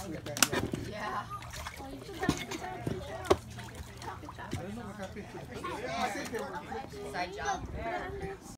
with that. Yeah. I don't know what happened to it. I think they were Side job.